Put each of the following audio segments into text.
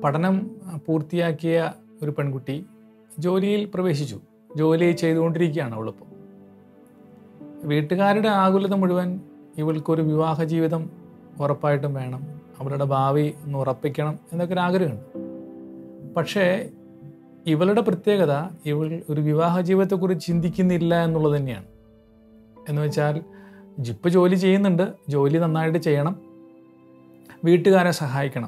പഠനം പൂർത്തിയാക്കിയ ഒരു പെൺകുട്ടി ജോലിയിൽ പ്രവേശിച്ചു. ജോലി ചെയ്തുകൊണ്ടിരിക്കുകയാണ് അവളിപ്പോൾ. വീട്ടുകാരുടെ ആകുലത മുഴുവൻ ഇവൾക്കൊരു വിവാഹ ജീവിതം ഉറപ്പായിട്ടും വേണം, അവളുടെ ഭാവി ഒന്ന് ഉറപ്പിക്കണം എന്നൊക്കെ ഒരു ആഗ്രഹമുണ്ട്. പക്ഷേ ഇവളുടെ പ്രത്യേകത, ഇവൾ ഒരു വിവാഹ ജീവിതത്തെക്കുറിച്ച് ചിന്തിക്കുന്നില്ല എന്നുള്ളത് തന്നെയാണ്. എന്ന് വെച്ചാൽ ഇപ്പോൾ ജോലി ചെയ്യുന്നുണ്ട്, ജോലി നന്നായിട്ട് ചെയ്യണം, വീട്ടുകാരെ സഹായിക്കണം.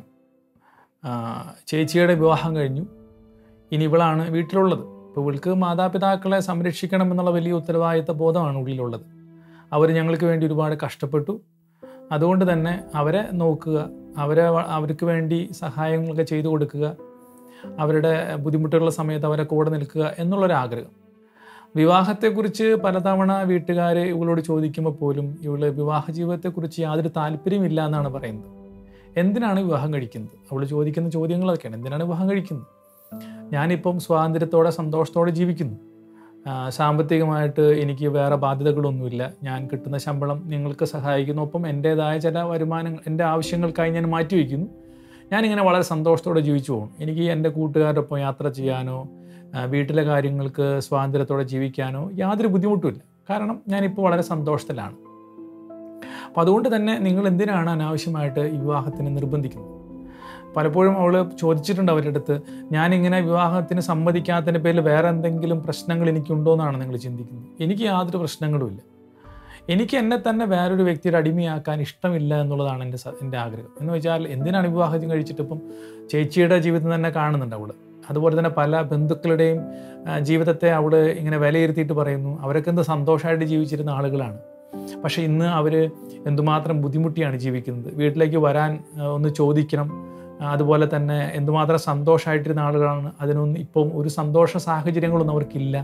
ചേച്ചിയുടെ വിവാഹം കഴിഞ്ഞു, ഇനി ഇവളാണ് വീട്ടിലുള്ളത്. ഇപ്പോൾ ഇവൾക്ക് മാതാപിതാക്കളെ സംരക്ഷിക്കണം എന്നുള്ള വലിയ ഉത്തരവാദിത്ത ബോധമാണ് ഉള്ളിലുള്ളത്. അവർ ഞങ്ങൾക്ക് വേണ്ടി ഒരുപാട് കഷ്ടപ്പെട്ടു, അതുകൊണ്ട് തന്നെ അവരെ നോക്കുക, അവർക്ക് വേണ്ടി സഹായങ്ങളൊക്കെ ചെയ്തു കൊടുക്കുക, അവരുടെ ബുദ്ധിമുട്ടുള്ള സമയത്ത് അവരെ കൂടെ നിൽക്കുക എന്നുള്ളൊരാഗ്രഹം. വിവാഹത്തെക്കുറിച്ച് പലതവണ വീട്ടുകാർ ഇവളോട് ചോദിക്കുമ്പോൾ പോലും ഇവൾ വിവാഹ ജീവിതത്തെക്കുറിച്ച് യാതൊരു താല്പര്യമില്ല എന്നാണ് പറയുന്നത്. എന്തിനാണ് വിവാഹം കഴിക്കുന്നത്? അവൾ ചോദിക്കുന്ന ചോദ്യങ്ങളൊക്കെയാണ്. എന്തിനാണ് വിവാഹം കഴിക്കുന്നത്? ഞാനിപ്പം സ്വാതന്ത്ര്യത്തോടെ സന്തോഷത്തോടെ ജീവിക്കുന്നു, സാമ്പത്തികമായിട്ട് എനിക്ക് വേറെ ബാധ്യതകളൊന്നുമില്ല, ഞാൻ കിട്ടുന്ന ശമ്പളം നിങ്ങൾക്ക് സഹായിക്കുന്നു, ഒപ്പം എൻ്റേതായ ചില വരുമാനങ്ങൾ എൻ്റെ ആവശ്യങ്ങൾക്കായി ഞാൻ മാറ്റിവെക്കുന്നു, ഞാനിങ്ങനെ വളരെ സന്തോഷത്തോടെ ജീവിച്ചു പോകും. എനിക്ക് എൻ്റെ കൂട്ടുകാരോടൊപ്പം യാത്ര ചെയ്യാനോ വീട്ടിലെ കാര്യങ്ങൾക്ക് സ്വാതന്ത്ര്യത്തോടെ ജീവിക്കാനോ യാതൊരു ബുദ്ധിമുട്ടുമില്ല, കാരണം ഞാനിപ്പോൾ വളരെ സന്തോഷത്തിലാണ്. അപ്പോൾ അതുകൊണ്ട് തന്നെ നിങ്ങൾ എന്തിനാണ് അനാവശ്യമായിട്ട് ഈ വിവാഹത്തിന് നിർബന്ധിക്കുന്നത്? പലപ്പോഴും അവൾ ചോദിച്ചിട്ടുണ്ട് അവരുടെ അടുത്ത്, ഞാനിങ്ങനെ വിവാഹത്തിന് സമ്മതിക്കാത്തതിൻ്റെ പേരിൽ വേറെ എന്തെങ്കിലും പ്രശ്നങ്ങൾ എനിക്കുണ്ടോ എന്നാണ് നിങ്ങൾ ചിന്തിക്കുന്നത്. എനിക്ക് യാതൊരു പ്രശ്നങ്ങളുമില്ല. എനിക്ക് എന്നെ തന്നെ വേറൊരു വ്യക്തിയുടെ അടിമയാക്കാൻ ഇഷ്ടമില്ല എന്നുള്ളതാണ് എൻ്റെ ആഗ്രഹം. എന്ന് വെച്ചാൽ എന്തിനാണ് വിവാഹം കഴിച്ചിട്ട് ഇപ്പം ചേച്ചിയുടെ ജീവിതം തന്നെ കാണുന്നുണ്ട് അവൾ. അതുപോലെ തന്നെ പല ബന്ധുക്കളുടെയും ജീവിതത്തെ അവൾ ഇങ്ങനെ വിലയിരുത്തിയിട്ട് പറയുന്നു, അവരൊക്കെ എന്ത് സന്തോഷമായിട്ട് ജീവിച്ചിരുന്ന ആളുകളാണ്, പക്ഷേ ഇന്ന് അവർ എന്തുമാത്രം ബുദ്ധിമുട്ടിയാണ് ജീവിക്കുന്നത്, വീട്ടിലേക്ക് വരാൻ ഒന്ന് ചോദിക്കണം, അതുപോലെ തന്നെ എന്തുമാത്രം സന്തോഷമായിട്ടിരുന്ന ആളുകളാണ്, അതിനൊന്നും ഇപ്പം ഒരു സന്തോഷ സാഹചര്യങ്ങളൊന്നും അവർക്കില്ല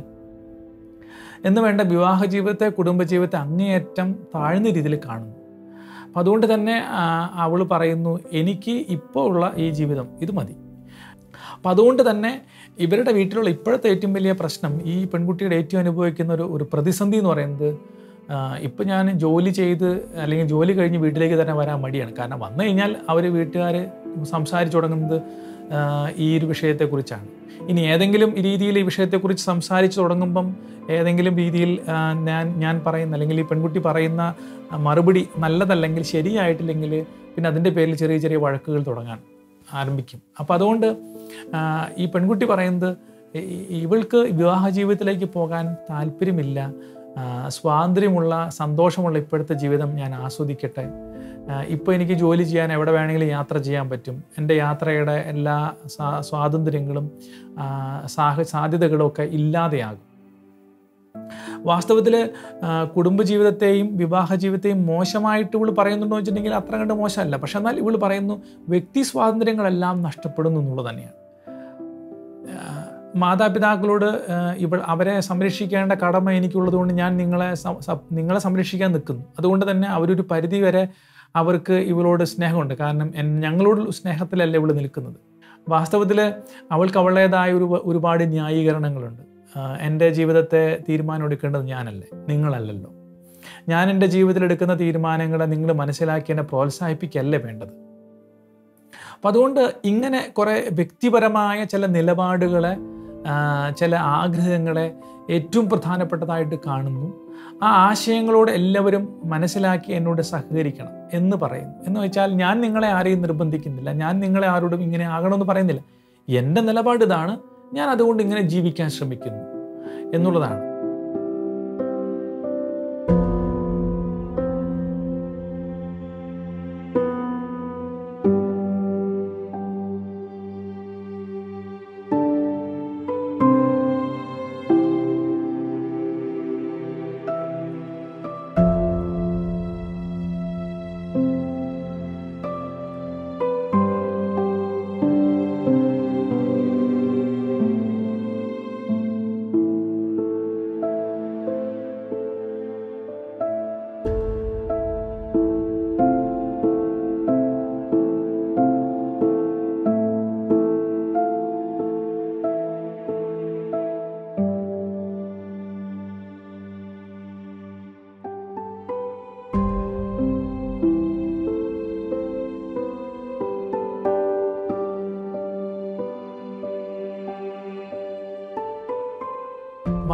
എന്ന് വേണ്ട വിവാഹ ജീവിതത്തെ, കുടുംബജീവിതത്തെ അങ്ങേയറ്റം താഴ്ന്ന രീതിയിൽ കാണുന്നു. അപ്പം അതുകൊണ്ട് തന്നെ അവൾ പറയുന്നു, എനിക്ക് ഇപ്പോൾ ഉള്ള ഈ ജീവിതം ഇത് മതി. അപ്പം അതുകൊണ്ട് തന്നെ ഇവരുടെ വീട്ടിലുള്ള ഇപ്പോഴത്തെ ഏറ്റവും വലിയ പ്രശ്നം, ഈ പെൺകുട്ടിയുടെ ഏറ്റവും അനുഭവിക്കുന്ന ഒരു പ്രതിസന്ധി എന്ന് പറയുന്നത്, ഇപ്പം ഞാൻ ജോലി ചെയ്ത് അല്ലെങ്കിൽ ജോലി കഴിഞ്ഞ് വീട്ടിലേക്ക് തന്നെ വരാൻ മടിയാണ്. കാരണം വന്നു കഴിഞ്ഞാൽ അവർ വീട്ടുകാർ സംസാരിച്ചു തുടങ്ങുന്നത് ഈ ഒരു വിഷയത്തെക്കുറിച്ചാണ്. ഇനി ഏതെങ്കിലും രീതിയിൽ ഈ വിഷയത്തെക്കുറിച്ച് സംസാരിച്ച് തുടങ്ങുമ്പം ഏതെങ്കിലും രീതിയിൽ ഞാൻ പറയുന്ന അല്ലെങ്കിൽ ഈ പെൺകുട്ടി പറയുന്ന മറുപടി നല്ലതല്ലെങ്കിൽ, ശരിയായിട്ടില്ലെങ്കിൽ, പിന്നെ അതിൻ്റെ പേരിൽ ചെറിയ ചെറിയ വഴക്കുകൾ തുടങ്ങാൻ ആരംഭിക്കും. അപ്പോൾ അതുകൊണ്ട് ഈ പെൺകുട്ടി പറയുന്നത്, ഇവൾക്ക് വിവാഹ ജീവിതത്തിലേക്ക് പോകാൻ താല്പര്യമില്ല, സ്വാതന്ത്ര്യമുള്ള സന്തോഷമുള്ള ഇപ്പോഴത്തെ ജീവിതം ഞാൻ ആസ്വദിക്കട്ടെ, ഇപ്പോൾ എനിക്ക് ജോലി ചെയ്യാൻ എവിടെ വേണമെങ്കിലും യാത്ര ചെയ്യാൻ പറ്റും, എൻ്റെ യാത്രയുടെ എല്ലാ സ്വാതന്ത്ര്യങ്ങളും സാധ്യതകളും ഒക്കെ ഇല്ലാതെയാകും. വാസ്തവത്തിൽ കുടുംബജീവിതത്തെയും വിവാഹ ജീവിതത്തെയും മോശമായിട്ട് ഇവൾ പറയുന്നുണ്ടോ എന്ന് വെച്ചിട്ടുണ്ടെങ്കിൽ അത്ര കണ്ട് മോശമല്ല. പക്ഷെ എന്നാൽ ഇവൾ പറയുന്നു, വ്യക്തി സ്വാതന്ത്ര്യങ്ങളെല്ലാം നഷ്ടപ്പെടുന്നു എന്നുള്ളത് തന്നെയാണ്. മാതാപിതാക്കളോട് അവരെ സംരക്ഷിക്കേണ്ട കടമ എനിക്കുള്ളത് കൊണ്ട് ഞാൻ നിങ്ങളെ സംരക്ഷിക്കാൻ നിൽക്കുന്നു. അതുകൊണ്ട് തന്നെ അവരൊരു പരിധി വരെ അവർക്ക് ഇവളോട് സ്നേഹമുണ്ട്. കാരണം ഞങ്ങളോട് സ്നേഹത്തിലല്ല ഇവൾ നിൽക്കുന്നത്. വാസ്തവത്തിൽ അവൾക്ക് അവളുടേതായ ഒരുപാട് ന്യായീകരണങ്ങളുണ്ട്. എൻ്റെ ജീവിതത്തെ തീരുമാനം എടുക്കേണ്ടത് ഞാനല്ലേ, നിങ്ങളല്ലല്ലോ. ഞാൻ എൻ്റെ ജീവിതത്തിൽ എടുക്കുന്ന തീരുമാനങ്ങളെ നിങ്ങൾ മനസ്സിലാക്കി എന്നെ പ്രോത്സാഹിപ്പിക്കുകയല്ലേ വേണ്ടത്. അപ്പം അതുകൊണ്ട് ഇങ്ങനെ കുറേ വ്യക്തിപരമായ ചില നിലപാടുകളെ, ചില ആഗ്രഹങ്ങളെ ഏറ്റവും പ്രധാനപ്പെട്ടതായിട്ട് കാണുന്നു. ആ ആശയങ്ങളോട് എല്ലാവരും മനസ്സിലാക്കി എന്നോട് സഹകരിക്കണം എന്ന് പറയുന്നു. എന്ന് വെച്ചാൽ ഞാൻ നിങ്ങളെ ആരെയും നിർബന്ധിക്കുന്നില്ല, ഞാൻ നിങ്ങളെ ആരോടും ഇങ്ങനെ ആകണമെന്ന് പറയുന്നില്ല. എൻ്റെ നിലപാട് ഇതാണ്, ഞാൻ അതുകൊണ്ട് ഇങ്ങനെ ജീവിക്കാൻ ശ്രമിക്കുന്നു എന്നുള്ളതാണ്.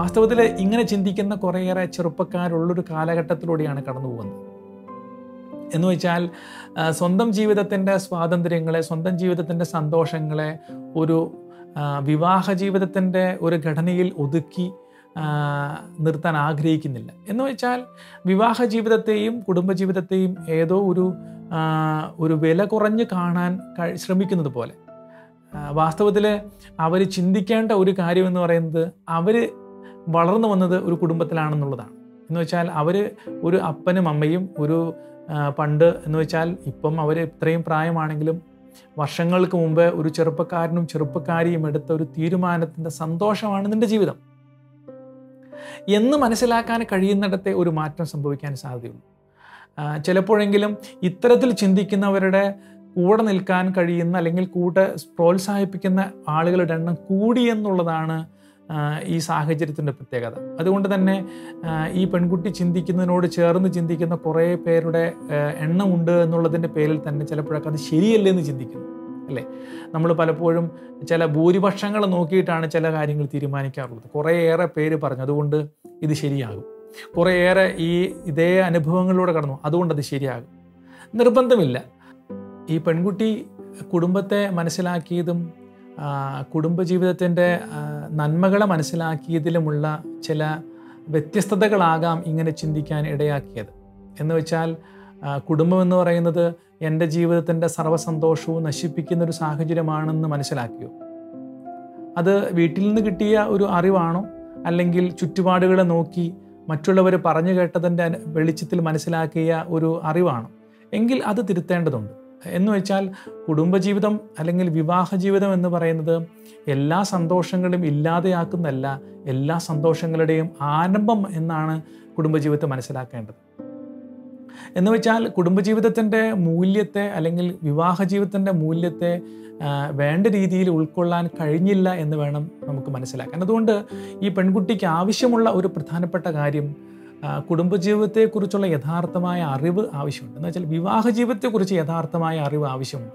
വാസ്തവത്തിൽ ഇങ്ങനെ ചിന്തിക്കുന്ന കുറേയേറെ ചെറുപ്പക്കാരുള്ളൊരു കാലഘട്ടത്തിലൂടെയാണ് കടന്നു പോകുന്നത്. എന്ന് വെച്ചാൽ സ്വന്തം ജീവിതത്തിൻ്റെ സ്വാതന്ത്ര്യങ്ങളെ, സ്വന്തം ജീവിതത്തിൻ്റെ സന്തോഷങ്ങളെ ഒരു വിവാഹ ജീവിതത്തിൻ്റെ ഒരു ഘടനയിൽ ഒതുക്കി നിർത്താൻ ആഗ്രഹിക്കുന്നില്ല. എന്ന് വെച്ചാൽ വിവാഹ ജീവിതത്തെയും കുടുംബജീവിതത്തെയും ഏതോ ഒരു വില കുറഞ്ഞ് കാണാൻ ശ്രമിക്കുന്നത് പോലെ. വാസ്തവത്തിൽ അവർ ചിന്തിക്കേണ്ട ഒരു കാര്യമെന്ന് പറയുന്നത് അവർ വളർന്നു വന്നത് ഒരു കുടുംബത്തിലാണെന്നുള്ളതാണ്. എന്ന് വെച്ചാൽ അവർ ഒരു അപ്പനും അമ്മയും പണ്ട് എന്ന് വെച്ചാൽ ഇപ്പം അവർ ഇത്രയും പ്രായമാണെങ്കിലും വർഷങ്ങൾക്ക് മുമ്പ് ഒരു ചെറുപ്പക്കാരനും ചെറുപ്പക്കാരിയും എടുത്ത ഒരു തീരുമാനത്തിൻ്റെ സന്തോഷമാണ് നിൻ്റെ ജീവിതം എന്ന് മനസ്സിലാക്കാൻ കഴിയുന്നിടത്തെ ഒരു മാറ്റം സംഭവിക്കാൻ സാധ്യതയുള്ളൂ. ചിലപ്പോഴെങ്കിലും ഇത്തരത്തിൽ ചിന്തിക്കുന്നവരുടെ കൂടെ നിൽക്കാൻ കഴിയുന്ന അല്ലെങ്കിൽ കൂടെ പ്രോത്സാഹിപ്പിക്കുന്ന ആളുകളുടെ എണ്ണം കൂടി എന്നുള്ളതാണ് ഈ സാഹചര്യത്തിൻ്റെ പ്രത്യേകത. അതുകൊണ്ട് തന്നെ ഈ പെൺകുട്ടി ചിന്തിക്കുന്നതിനോട് ചേർന്ന് ചിന്തിക്കുന്ന കുറേ പേരുടെ എണ്ണമുണ്ട് എന്നുള്ളതിൻ്റെ പേരിൽ തന്നെ ചിലപ്പോഴൊക്കെ അത് ശരിയല്ലെന്ന് ചിന്തിക്കുന്നു, അല്ലേ? നമ്മൾ പലപ്പോഴും ചില ഭൂരിപക്ഷങ്ങൾ നോക്കിയിട്ടാണ് ചില കാര്യങ്ങൾ തീരുമാനിക്കാറുള്ളത്. കുറേയേറെ പേര് പറഞ്ഞു അതുകൊണ്ട് ഇത് ശരിയാകും, കുറേയേറെ ഇതേ അനുഭവങ്ങളിലൂടെ കടന്നു അതുകൊണ്ട് അത് ശരിയാകും. നിർബന്ധമില്ല. ഈ പെൺകുട്ടി കുടുംബത്തെ മനസ്സിലാക്കിയതും കുടുംബജീവിതത്തിൻ്റെ നന്മകളെ മനസ്സിലാക്കിയതിലുമുള്ള ചില വ്യത്യസ്തതകളാകാം ഇങ്ങനെ ചിന്തിക്കാൻ ഇടയാക്കിയത്. എന്ന് വെച്ചാൽ കുടുംബം എന്ന് പറയുന്നത് എൻ്റെ ജീവിതത്തിൻ്റെ സർവ്വസന്തോഷവും നശിപ്പിക്കുന്നൊരു സാഹചര്യമാണെന്ന് മനസ്സിലാക്കിയോ? അത് വീട്ടിൽ നിന്ന് കിട്ടിയ ഒരു അറിവാണോ, അല്ലെങ്കിൽ ചുറ്റുപാടുകളെ നോക്കി മറ്റുള്ളവർ പറഞ്ഞു കേട്ടതിൻ്റെ വെളിച്ചത്തിൽ മനസ്സിലാക്കിയ ഒരു അറിവാണോ? എങ്കിൽ അത് തിരുത്തേണ്ടതുണ്ട്. എന്ന് വെച്ചാൽ കുടുംബജീവിതം അല്ലെങ്കിൽ വിവാഹ ജീവിതം എന്ന് പറയുന്നത് എല്ലാ സന്തോഷങ്ങളും ഇല്ലാതെയാക്കുന്നതല്ല, എല്ലാ സന്തോഷങ്ങളുടെയും ആരംഭം എന്നാണ് കുടുംബജീവിതത്തെ മനസ്സിലാക്കേണ്ടത്. എന്ന് വെച്ചാൽ കുടുംബജീവിതത്തിൻ്റെ മൂല്യത്തെ അല്ലെങ്കിൽ വിവാഹ ജീവിതത്തിൻ്റെ മൂല്യത്തെ വേണ്ട രീതിയിൽ ഉൾക്കൊള്ളാൻ കഴിഞ്ഞില്ല എന്ന് വേണം നമുക്ക് മനസ്സിലാക്കാൻ. അതുകൊണ്ട് ഈ പെൺകുട്ടിക്ക് ആവശ്യമുള്ള ഒരു പ്രധാനപ്പെട്ട കാര്യം കുടുംബജീവിതത്തെക്കുറിച്ചുള്ള യഥാർത്ഥമായ അറിവ് ആവശ്യമുണ്ട്. എന്ന് വെച്ചാൽ വിവാഹ ജീവിതത്തെക്കുറിച്ച് യഥാർത്ഥമായ അറിവ് ആവശ്യമുണ്ട്.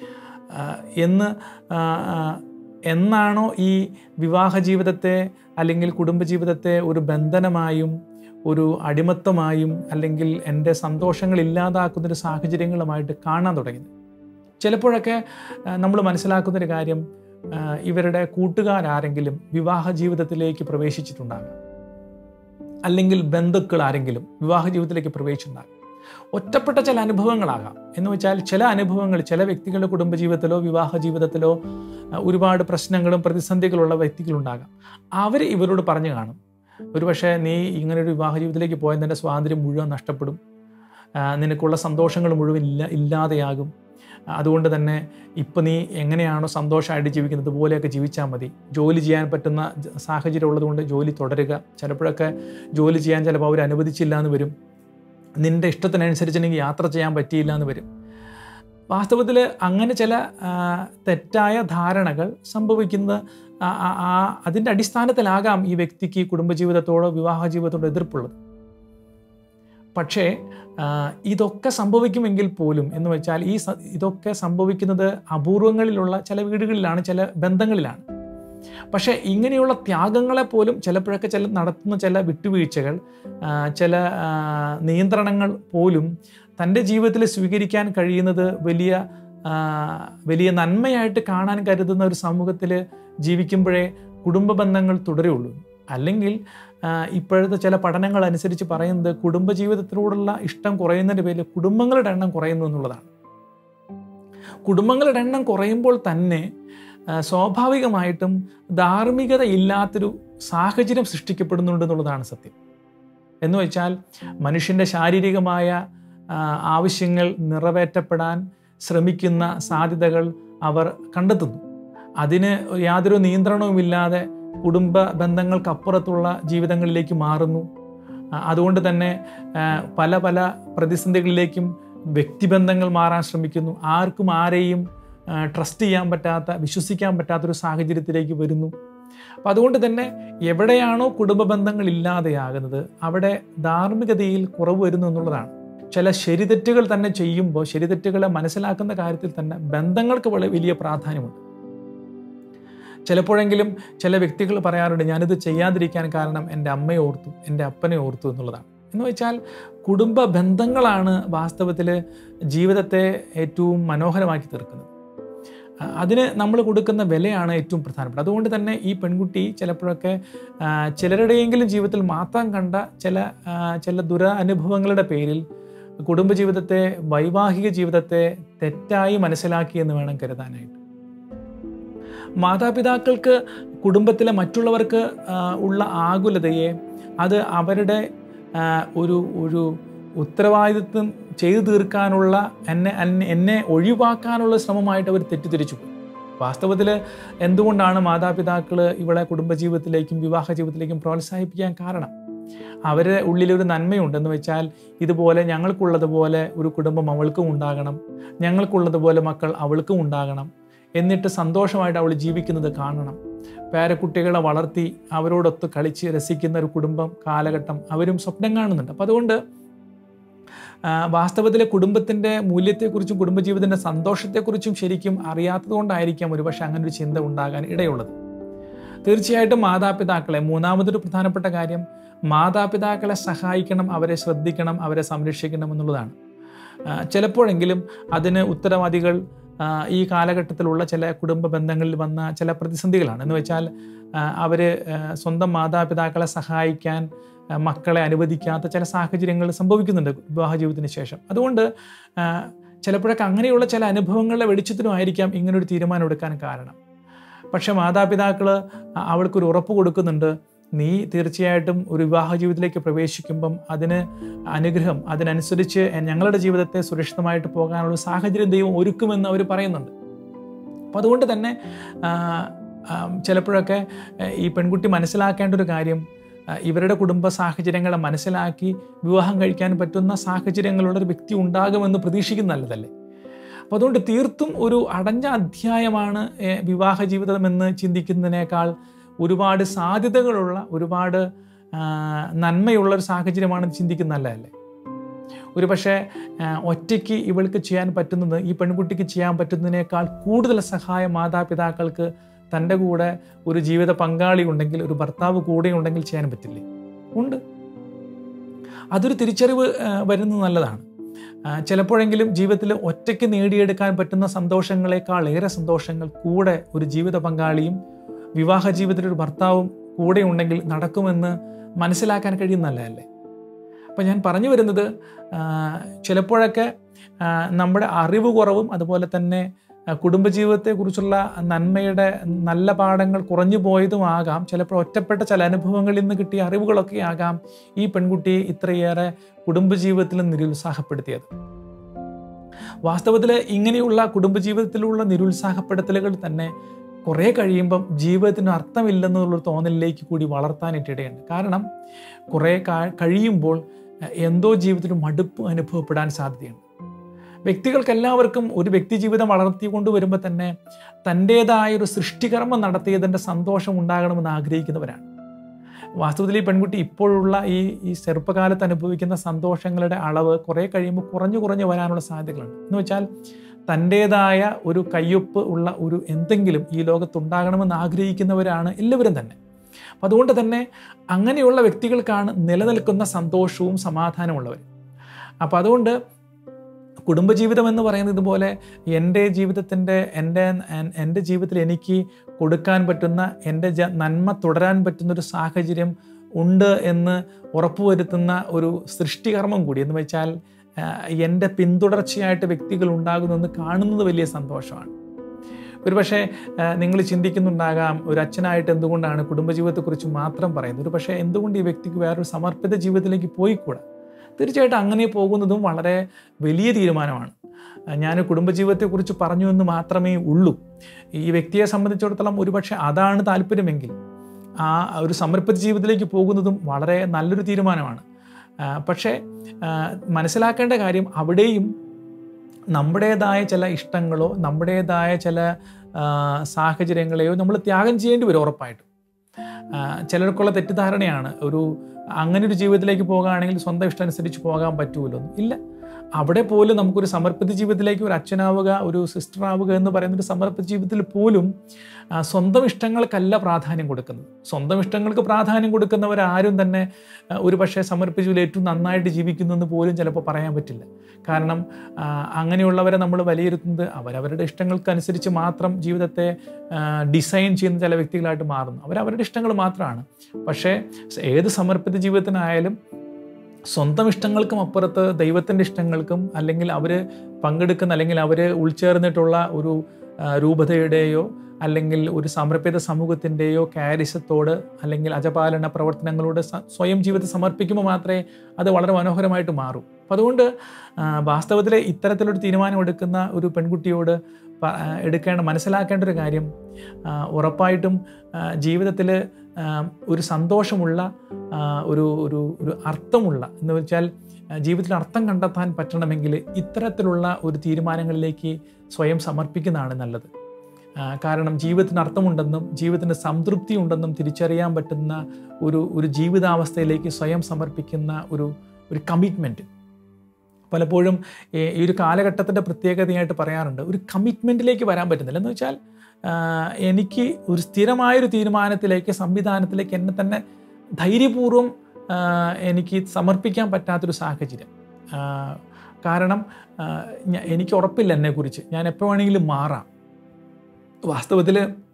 എന്നാണോ ഈ വിവാഹ ജീവിതത്തെ അല്ലെങ്കിൽ കുടുംബജീവിതത്തെ ഒരു ബന്ധനമായും ഒരു അടിമത്തമായും അല്ലെങ്കിൽ എൻ്റെ സന്തോഷങ്ങൾ ഇല്ലാതാക്കുന്നൊരു സാഹചര്യങ്ങളുമായിട്ട് കാണാൻ തുടങ്ങിയത്. ചിലപ്പോഴൊക്കെ നമ്മൾ മനസ്സിലാക്കുന്നൊരു കാര്യം, ഇവരുടെ കൂട്ടുകാരാരെങ്കിലും വിവാഹ ജീവിതത്തിലേക്ക് പ്രവേശിച്ചിട്ടുണ്ടാകാം, അല്ലെങ്കിൽ ബന്ധുക്കൾ ആരെങ്കിലും വിവാഹ ജീവിതത്തിലേക്ക് പ്രവേശിച്ചിട്ടുണ്ടാകും. ഒറ്റപ്പെട്ട ചില അനുഭവങ്ങളാകാം. എന്ന് വെച്ചാൽ ചില അനുഭവങ്ങൾ ചില വ്യക്തികളുടെ കുടുംബജീവിതത്തിലോ വിവാഹ ജീവിതത്തിലോ ഒരുപാട് പ്രശ്നങ്ങളും പ്രതിസന്ധികളുള്ള വ്യക്തികളുണ്ടാകാം. അവർ ഇവരോട് പറഞ്ഞു കാണും, ഒരുപക്ഷെ നീ ഇങ്ങനൊരു വിവാഹ ജീവിതത്തിലേക്ക് പോയാൽ നിൻ്റെ സ്വാതന്ത്ര്യം മുഴുവൻ നഷ്ടപ്പെടും, നിനക്കുള്ള സന്തോഷങ്ങൾ മുഴുവൻ ഇല്ലാതെയാകും. അതുകൊണ്ട് തന്നെ ഇപ്പം നീ എങ്ങനെയാണോ സന്തോഷമായിട്ട് ജീവിക്കുന്നത് പോലെയൊക്കെ ജീവിച്ചാൽ മതി. ജോലി ചെയ്യാൻ പറ്റുന്ന സാഹചര്യം ഉള്ളതുകൊണ്ട് ജോലി തുടരുക. ചിലപ്പോഴൊക്കെ ജോലി ചെയ്യാൻ ചിലപ്പോൾ അവർ അനുവദിച്ചില്ല എന്ന് വരും. നിൻ്റെ ഇഷ്ടത്തിനനുസരിച്ചെങ്കിൽ യാത്ര ചെയ്യാൻ പറ്റിയില്ല എന്ന് വരും. വാസ്തവത്തിൽ അങ്ങനെ ചില തെറ്റായ ധാരണകൾ സംഭവിക്കുന്ന അതിൻ്റെ അടിസ്ഥാനത്തിലാകാം ഈ വ്യക്തിക്ക് കുടുംബജീവിതത്തോടോ വിവാഹ ജീവിതത്തോടോ എതിർപ്പുള്ളത്. പക്ഷേ ഇതൊക്കെ സംഭവിക്കുമെങ്കിൽ പോലും എന്ന് വെച്ചാൽ ഇതൊക്കെ സംഭവിക്കുന്നത് അപൂർവങ്ങളിലുള്ള ചില വീടുകളിലാണ്, ചില ബന്ധങ്ങളിലാണ്. പക്ഷേ ഇങ്ങനെയുള്ള ത്യാഗങ്ങളെ പോലും ചിലപ്പോഴൊക്കെ നടത്തുന്ന ചില വിട്ടുവീഴ്ചകൾ, ചില നിയന്ത്രണങ്ങൾ പോലും തൻ്റെ ജീവിതത്തിൽ സ്വീകരിക്കാൻ കഴിയുന്നത് വലിയ നന്മയായിട്ട് കാണാൻ കരുതുന്ന ഒരു സമൂഹത്തിൽ ജീവിക്കുമ്പോഴേ കുടുംബ ബന്ധങ്ങൾ തുടരുള്ളൂ. അല്ലെങ്കിൽ ഇപ്പോഴത്തെ ചില പഠനങ്ങൾ അനുസരിച്ച് പറയുന്നത് കുടുംബജീവിതത്തിനോടുള്ള ഇഷ്ടം കുറയുന്നതിൻ്റെ പേരിൽ കുടുംബങ്ങളുടെ എണ്ണം കുറയുന്നു എന്നുള്ളതാണ്. കുടുംബങ്ങളുടെ എണ്ണം കുറയുമ്പോൾ തന്നെ സ്വാഭാവികമായിട്ടും ധാർമ്മികത ഇല്ലാത്തൊരു സാഹചര്യം സൃഷ്ടിക്കപ്പെടുന്നുണ്ടെന്നുള്ളതാണ് സത്യം. എന്ന് വെച്ചാൽ മനുഷ്യൻ്റെ ശാരീരികമായ ആവശ്യങ്ങൾ നിറവേറ്റപ്പെടാൻ ശ്രമിക്കുന്ന സാധ്യതകൾ അവർ കണ്ടെത്തുന്നു. അതിന് യാതൊരു നിയന്ത്രണവുമില്ലാതെ കുടുംബ ബന്ധങ്ങൾക്കപ്പുറത്തുള്ള ജീവിതങ്ങളിലേക്ക് മാറുന്നു. അതുകൊണ്ട് തന്നെ പല പല പ്രതിസന്ധികളിലേക്കും വ്യക്തിബന്ധങ്ങൾ മാറാൻ ശ്രമിക്കുന്നു. ആർക്കും ആരെയും ട്രസ്റ്റ് ചെയ്യാൻ പറ്റാത്ത, വിശ്വസിക്കാൻ പറ്റാത്തൊരു സാഹചര്യത്തിലേക്ക് വരുന്നു. അപ്പം അതുകൊണ്ട് തന്നെ എവിടെയാണോ കുടുംബ ബന്ധങ്ങൾ ഇല്ലാതെയാകുന്നത് അവിടെ ധാർമ്മികതയിൽ കുറവ് വരുന്നു എന്നുള്ളതാണ്. ചില ശരിതെറ്റുകൾ തന്നെ ചെയ്യുമ്പോൾ ശരിതെറ്റുകളെ മനസ്സിലാക്കുന്ന കാര്യത്തിൽ തന്നെ ബന്ധങ്ങൾക്ക് വലിയ പ്രാധാന്യമുണ്ട്. ചിലപ്പോഴെങ്കിലും ചില വ്യക്തികൾ പറയാറുണ്ട്, ഞാനിത് ചെയ്യാതിരിക്കാൻ കാരണം എൻ്റെ അമ്മയെ ഓർത്തു, എൻ്റെ അപ്പനെ ഓർത്തു എന്നുള്ളതാണ്. എന്ന് വെച്ചാൽ കുടുംബ ബന്ധങ്ങളാണ് വാസ്തവത്തിൽ ജീവിതത്തെ ഏറ്റവും മനോഹരമാക്കി തീർക്കുന്നത്. അതിന് നമ്മൾ കൊടുക്കുന്ന വിലയാണ് ഏറ്റവും പ്രധാനപ്പെട്ടത്. അതുകൊണ്ട് തന്നെ ഈ പെൺകുട്ടി ചിലപ്പോഴൊക്കെ ചിലരുടെയെങ്കിലും ജീവിതത്തിൽ മാത്രം കണ്ട ചില ദുരനുഭവങ്ങളുടെ പേരിൽ കുടുംബജീവിതത്തെ, വൈവാഹിക ജീവിതത്തെ തെറ്റായി മനസ്സിലാക്കി എന്ന് വേണം കരുതാനായിട്ട്. മാതാപിതാക്കൾക്ക് കുടുംബത്തിലെ മറ്റുള്ളവർക്ക് ഉള്ള ആകുലതയെ അത് അവരുടെ ഒരു ഉത്തരവാദിത്വം ചെയ്തു തീർക്കാനുള്ള, എന്നെ ഒഴിവാക്കാനുള്ള ശ്രമമായിട്ട് അവർ തെറ്റിദ്ധരിച്ചു. വാസ്തവത്തിൽ എന്തുകൊണ്ടാണ് മാതാപിതാക്കൾ ഇവളെ കുടുംബജീവിതത്തിലേക്കും വിവാഹ ജീവിതത്തിലേക്കും പ്രോത്സാഹിപ്പിക്കാൻ കാരണം? അവരുടെ ഉള്ളിലൊരു നന്മയുണ്ടെന്ന് വെച്ചാൽ, ഇതുപോലെ ഞങ്ങൾക്കുള്ളതുപോലെ ഒരു കുടുംബം അവൾക്കും ഉണ്ടാകണം, ഞങ്ങൾക്കുള്ളതുപോലെ മക്കൾ അവൾക്കും ഉണ്ടാകണം, എന്നിട്ട് സന്തോഷമായിട്ട് അവൾ ജീവിക്കുന്നത് കാണണം, പേരക്കുട്ടികളെ വളർത്തി അവരോടൊത്ത് കളിച്ച് രസിക്കുന്ന ഒരു കുടുംബം കാലഘട്ടം അവരും സ്വപ്നം കാണുന്നുണ്ട്. അപ്പോൾ അതുകൊണ്ട് വാസ്തവത്തിലെ കുടുംബത്തിൻ്റെ മൂല്യത്തെക്കുറിച്ചും കുടുംബജീവിതത്തിൻ്റെ സന്തോഷത്തെക്കുറിച്ചും ശരിക്കും അറിയാത്തത് കൊണ്ടായിരിക്കാം ഒരുപക്ഷെ അങ്ങനെ ഒരു ചിന്ത ഉണ്ടാകാൻ ഇടയുള്ളത്. തീർച്ചയായിട്ടും മാതാപിതാക്കളെ, മൂന്നാമതൊരു പ്രധാനപ്പെട്ട കാര്യം, മാതാപിതാക്കളെ സഹായിക്കണം, അവരെ ശ്രദ്ധിക്കണം, അവരെ സംരക്ഷിക്കണം എന്നുള്ളതാണ്. ചിലപ്പോഴെങ്കിലും അതിന് ഉത്തരവാദികൾ ഈ കാലഘട്ടത്തിലുള്ള ചില കുടുംബ ബന്ധങ്ങളിൽ വന്ന ചില പ്രതിസന്ധികളാണ്. എന്ന് വെച്ചാൽ അവർ സ്വന്തം മാതാപിതാക്കളെ സഹായിക്കാൻ മക്കളെ അനുവദിക്കാത്ത ചില സാഹചര്യങ്ങൾ സംഭവിക്കുന്നുണ്ട് വിവാഹ ജീവിതത്തിന് ശേഷം. അതുകൊണ്ട് ചിലപ്പോഴൊക്കെ അങ്ങനെയുള്ള ചില അനുഭവങ്ങളുടെ വെളിച്ചത്തിനുമായിരിക്കാം ഇങ്ങനൊരു തീരുമാനം എടുക്കാൻ കാരണം. പക്ഷെ മാതാപിതാക്കൾ അവൾക്കൊരു ഉറപ്പ് കൊടുക്കുന്നുണ്ട്, നീ തീർച്ചയായിട്ടും ഒരു വിവാഹ ജീവിതത്തിലേക്ക് പ്രവേശിക്കുമ്പം അതിന് അനുഗ്രഹം, അതിനനുസരിച്ച് ഞങ്ങളുടെ ജീവിതത്തെ സുരക്ഷിതമായിട്ട് പോകാനുള്ള സാഹചര്യം ദൈവം ഒരുക്കുമെന്ന് അവർ പറയുന്നുണ്ട്. അപ്പം അതുകൊണ്ട് തന്നെ ചിലപ്പോഴൊക്കെ ഈ പെൺകുട്ടി മനസ്സിലാക്കേണ്ട ഒരു കാര്യം, ഇവരുടെ കുടുംബ സാഹചര്യങ്ങളെ മനസ്സിലാക്കി വിവാഹം കഴിക്കാൻ പറ്റുന്ന സാഹചര്യങ്ങളുള്ള ഒരു വ്യക്തി ഉണ്ടാകുമെന്ന് പ്രതീക്ഷിക്കുന്ന നല്ലതല്ലേ. അപ്പോൾ അതുകൊണ്ട് തീർത്തും ഒരു അടഞ്ഞ അധ്യായമാണ് വിവാഹ ജീവിതമെന്ന് ചിന്തിക്കുന്നതിനേക്കാൾ ഒരുപാട് സാധ്യതകളുള്ള, ഒരുപാട് നന്മയുള്ള ഒരു സാഹചര്യമാണ് ചിന്തിക്കുന്ന നല്ലതല്ലേ. ഒരു പക്ഷേ ഒറ്റയ്ക്ക് ഇവൾക്ക് ചെയ്യാൻ പറ്റുന്നത്, ഈ പെൺകുട്ടിക്ക് ചെയ്യാൻ പറ്റുന്നതിനേക്കാൾ കൂടുതൽ സഹായം മാതാപിതാക്കൾക്ക് തൻ്റെ കൂടെ ഒരു ജീവിത പങ്കാളി ഉണ്ടെങ്കിൽ, ഒരു ഭർത്താവ് കൂടെ ഉണ്ടെങ്കിൽ ചെയ്യാൻ പറ്റില്ലേ? ഉണ്ട്. അതൊരു തിരിച്ചറിവ് വരുന്നത് നല്ലതാണ്. ചിലപ്പോഴെങ്കിലും ജീവിതത്തിൽ ഒറ്റയ്ക്ക് നേടിയെടുക്കാൻ പറ്റുന്ന സന്തോഷങ്ങളെക്കാൾ ഏറെ സന്തോഷങ്ങൾ കൂടെ ഒരു ജീവിത പങ്കാളിയും വിവാഹ ജീവിതത്തിൽ ഒരു ഭർത്താവും കൂടെ ഉണ്ടെങ്കിൽ നടക്കുമെന്ന് മനസ്സിലാക്കാൻ കഴിയുന്നതല്ലേ. അപ്പം ഞാൻ പറഞ്ഞു വരുന്നത്, ചിലപ്പോഴൊക്കെ നമ്മുടെ അറിവ് കുറവും അതുപോലെ തന്നെ കുടുംബജീവിതത്തെക്കുറിച്ചുള്ള നന്മയുടെ നല്ല പാഠങ്ങൾ കുറഞ്ഞു പോയതുമാകാം, ചിലപ്പോൾ ഒറ്റപ്പെട്ട ചില അനുഭവങ്ങളിൽ നിന്ന് കിട്ടിയ അറിവുകളൊക്കെ ആകാം ഈ പെൺകുട്ടിയെ ഇത്രയേറെ കുടുംബജീവിതത്തിൽ നിരുത്സാഹപ്പെടുത്തിയത്. വാസ്തവത്തിൽ ഇങ്ങനെയുള്ള കുടുംബജീവിതത്തിലുള്ള നിരുത്സാഹപ്പെടുത്തലുകൾ തന്നെ കുറേ കഴിയുമ്പം ജീവിതത്തിന് അർത്ഥമില്ലെന്നുള്ളൊരു തോന്നലിലേക്ക് കൂടി വളർത്താനിട്ടിടയുണ്ട്. കാരണം കുറേ കഴിയുമ്പോൾ എന്തോ ജീവിതത്തിൽ മടുപ്പ് അനുഭവപ്പെടാൻ സാധ്യതയുണ്ട്. വ്യക്തികൾക്കെല്ലാവർക്കും ഒരു വ്യക്തി ജീവിതം വളർത്തിക്കൊണ്ടുവരുമ്പോൾ തന്നെ തൻ്റേതായൊരു സൃഷ്ടികർമ്മം നടത്തിയതിൻ്റെ സന്തോഷം ഉണ്ടാകണമെന്ന് ആഗ്രഹിക്കുന്നവരാണ്. വാസ്തവത്തിൽ ഈ പെൺകുട്ടി ഇപ്പോഴുള്ള ഈ ചെറുപ്പകാലത്ത് അനുഭവിക്കുന്ന സന്തോഷങ്ങളുടെ അളവ് കുറേ കഴിയുമ്പോൾ കുറഞ്ഞു വരാനുള്ള സാധ്യതകളുണ്ട്. എന്ന് വെച്ചാൽ തൻ്റേതായ ഒരു കയ്യൊപ്പ് ഉള്ള ഒരു എന്തെങ്കിലും ഈ ലോകത്തുണ്ടാകണമെന്ന് ആഗ്രഹിക്കുന്നവരാണ് എല്ലാവരും തന്നെ. അപ്പം അതുകൊണ്ട് തന്നെ അങ്ങനെയുള്ള വ്യക്തികൾക്കാണ് നിലനിൽക്കുന്ന സന്തോഷവും സമാധാനമുള്ളവർ. അപ്പം അതുകൊണ്ട് കുടുംബജീവിതം എന്ന് പറയുന്നത് ഇതുപോലെ എൻ്റെ ജീവിതത്തിൽ എനിക്ക് കൊടുക്കാൻ പറ്റുന്ന, എൻ്റെ നന്മ തുടരാൻ പറ്റുന്നൊരു സാഹചര്യം ഉണ്ട് എന്ന് ഉറപ്പുവരുത്തുന്ന ഒരു സൃഷ്ടികർമ്മം കൂടി. എന്ന് വെച്ചാൽ എൻ്റെ പിന്തുടർച്ചയായിട്ട് വ്യക്തികൾ ഉണ്ടാകുന്നെന്ന് കാണുന്നത് വലിയ സന്തോഷമാണ്. ഒരുപക്ഷെ നിങ്ങൾ ചിന്തിക്കുന്നുണ്ടാകാം, ഒരു അച്ഛനായിട്ട് എന്തുകൊണ്ടാണ് കുടുംബജീവിതത്തെക്കുറിച്ച് മാത്രം പറയുന്നത്? ഒരു പക്ഷേ എന്തുകൊണ്ട് ഈ വ്യക്തിക്ക് വേറൊരു സമർപ്പിത ജീവിതത്തിലേക്ക് പോയിക്കൂടാ? തീർച്ചയായിട്ടും അങ്ങനെ പോകുന്നതും വളരെ വലിയ തീരുമാനമാണ്. ഞാൻ കുടുംബജീവിതത്തെക്കുറിച്ച് പറഞ്ഞു എന്ന് മാത്രമേ ഉള്ളൂ. ഈ വ്യക്തിയെ സംബന്ധിച്ചിടത്തോളം ഒരുപക്ഷെ അതാണ് താല്പര്യമെങ്കിൽ ആ ഒരു സമർപ്പിത ജീവിതത്തിലേക്ക് പോകുന്നതും വളരെ നല്ലൊരു തീരുമാനമാണ്. പക്ഷേ മനസ്സിലാക്കേണ്ട കാര്യം, അവിടെയും നമ്മുടേതായ ചില ഇഷ്ടങ്ങളോ നമ്മുടേതായ ചില സാഹചര്യങ്ങളെയോ നമ്മൾ ത്യാഗം ചെയ്യേണ്ടി വരും ഉറപ്പായിട്ടും. ചിലർക്കുള്ള തെറ്റിദ്ധാരണയാണ്, അങ്ങനെ ഒരു ജീവിതത്തിലേക്ക് പോകുകയാണെങ്കിൽ സ്വന്തം ഇഷ്ടം അനുസരിച്ച് പോകാൻ പറ്റുമല്ലോ. ഇല്ല, അവിടെ പോലും നമുക്കൊരു സമർപ്പിത ജീവിതത്തിലേക്ക് ഒരു അച്ഛനാവുക, ഒരു സിസ്റ്റർ ആവുക എന്ന് പറയുന്നൊരു സമർപ്പിത ജീവിതത്തിൽ പോലും സ്വന്തം ഇഷ്ടങ്ങൾക്കല്ല പ്രാധാന്യം കൊടുക്കുന്നത്. സ്വന്തം ഇഷ്ടങ്ങൾക്ക് പ്രാധാന്യം കൊടുക്കുന്നവരാരും തന്നെ ഒരു പക്ഷേ സമർപ്പിത ജീവിതത്തിൽ ഏറ്റവും നന്നായിട്ട് ജീവിക്കുന്നു എന്ന് പോലും ചിലപ്പോൾ പറയാൻ പറ്റില്ല. കാരണം അങ്ങനെയുള്ളവരെ നമ്മൾ വിലയിരുത്തുന്നത് അവരവരുടെ ഇഷ്ടങ്ങൾക്കനുസരിച്ച് മാത്രം ജീവിതത്തെ ഡിസൈൻ ചെയ്യുന്ന ചില വ്യക്തികളായിട്ട് മാറുന്നു. അവരവരുടെ ഇഷ്ടങ്ങൾ മാത്രമാണ്. പക്ഷേ ഏത് സമർപ്പിത ജീവിതത്തിനായാലും സ്വന്തം ഇഷ്ടങ്ങൾക്കും അപ്പുറത്ത് ദൈവത്തിൻ്റെ ഇഷ്ടങ്ങൾക്കും, അല്ലെങ്കിൽ അവർ പങ്കെടുക്കുന്ന അല്ലെങ്കിൽ അവർ ഉൾച്ചേർന്നിട്ടുള്ള ഒരു രൂപതയുടെയോ അല്ലെങ്കിൽ ഒരു സമർപ്പിത സമൂഹത്തിൻ്റെയോ കാരിസത്തോട് അല്ലെങ്കിൽ അജപാലന പ്രവർത്തനങ്ങളോട് സ്വയം ജീവിതത്തെ സമർപ്പിക്കുമ്പോൾ മാത്രമേ അത് വളരെ മനോഹരമായിട്ട് മാറൂ. അപ്പം അതുകൊണ്ട് വാസ്തവത്തിൽ ഇത്തരത്തിലൊരു തീരുമാനം എടുക്കുന്ന ഒരു പെൺകുട്ടിയോട് മനസ്സിലാക്കേണ്ട ഒരു കാര്യം, ഉറപ്പായിട്ടും ജീവിതത്തിൽ ഒരു സന്തോഷമുള്ള ഒരു ഒരു ഒരു അർത്ഥമുള്ള എന്ന് വെച്ചാൽ ജീവിതത്തിൽ അർത്ഥം കണ്ടെത്താൻ പറ്റണമെങ്കിൽ ഇത്തരത്തിലുള്ള ഒരു തീരുമാനങ്ങളിലേക്ക് സ്വയം സമർപ്പിക്കുന്നതാണ് നല്ലത്. കാരണം ജീവിതത്തിന് അർത്ഥമുണ്ടെന്നും ജീവിതത്തിന് സംതൃപ്തി ഉണ്ടെന്നും തിരിച്ചറിയാൻ പറ്റുന്ന ഒരു ജീവിതാവസ്ഥയിലേക്ക് സ്വയം സമർപ്പിക്കുന്ന ഒരു കമ്മിറ്റ്മെൻറ്റ് പലപ്പോഴും ഈ ഒരു കാലഘട്ടത്തിൻ്റെ പ്രത്യേകതയായിട്ട് പറയാറുണ്ട്. ഒരു കമ്മിറ്റ്മെൻറ്റിലേക്ക് വരാൻ പറ്റുന്നില്ല. എന്ന് വെച്ചാൽ എനിക്ക് ഒരു സ്ഥിരമായൊരു തീരുമാനത്തിലേക്ക്, സംവിധാനത്തിലേക്ക് എന്നെ തന്നെ ധൈര്യപൂർവ്വം എനിക്ക് സമർപ്പിക്കാൻ പറ്റാത്തൊരു സാഹചര്യം. കാരണം എനിക്ക് ഉറപ്പില്ല എന്നെക്കുറിച്ച്, ഞാൻ എപ്പോൾ വേണമെങ്കിലും മാറാം. വാസ്തവത്തിൽ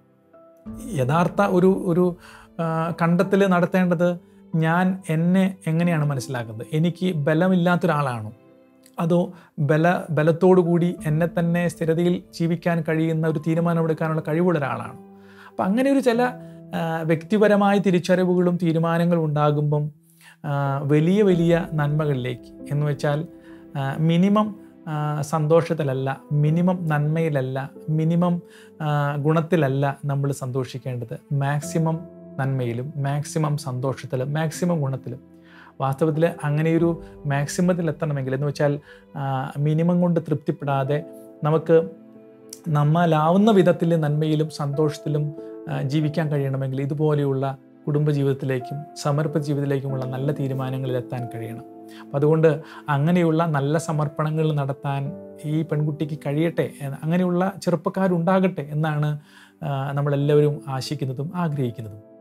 യഥാർത്ഥ ഒരു കണ്ടെത്തൽ നടത്തേണ്ടത് ഞാൻ എന്നെ എങ്ങനെയാണ് മനസ്സിലാക്കുന്നത്. എനിക്ക് ബലമില്ലാത്തൊരാളാണോ, അതോ ബലത്തോടു കൂടി എന്നെ തന്നെ സ്ഥിരതയിൽ ജീവിക്കാൻ കഴിയുന്ന ഒരു തീരുമാനമെടുക്കാനുള്ള കഴിവുള്ള ഒരാളാണ്. അപ്പം അങ്ങനെ ഒരു ചില വ്യക്തിപരമായ തിരിച്ചറിവുകളും തീരുമാനങ്ങളും ഉണ്ടാകുമ്പം വലിയ വലിയ നന്മകളിലേക്ക്, എന്ന് വെച്ചാൽ മിനിമം സന്തോഷത്തിലല്ല, മിനിമം നന്മയിലല്ല, മിനിമം ഗുണത്തിലല്ല നമ്മൾ സന്തോഷിക്കേണ്ടത്. മാക്സിമം നന്മയിലും മാക്സിമം സന്തോഷത്തിലും മാക്സിമം ഗുണത്തിലും. വാസ്തവത്തിൽ അങ്ങനെയൊരു മാക്സിമത്തിൽ എത്തണമെങ്കിൽ, എന്ന് വെച്ചാൽ മിനിമം കൊണ്ട് തൃപ്തിപ്പെടാതെ നമുക്ക് നമ്മലാവുന്ന വിധത്തിൽ നന്മയിലും സന്തോഷത്തിലും ജീവിക്കാൻ കഴിയണമെങ്കിൽ ഇതുപോലെയുള്ള കുടുംബജീവിതത്തിലേക്കും സമർപ്പിത ജീവിതത്തിലേക്കുമുള്ള നല്ല തീരുമാനങ്ങളിൽ എത്താൻ കഴിയണം. അപ്പം അതുകൊണ്ട് അങ്ങനെയുള്ള നല്ല സമർപ്പണങ്ങൾ നടത്താൻ ഈ പെൺകുട്ടിക്ക് കഴിയട്ടെ, അങ്ങനെയുള്ള ചെറുപ്പക്കാരുണ്ടാകട്ടെ എന്നാണ് നമ്മളെല്ലാവരും ആശിക്കുന്നതും ആഗ്രഹിക്കുന്നതും.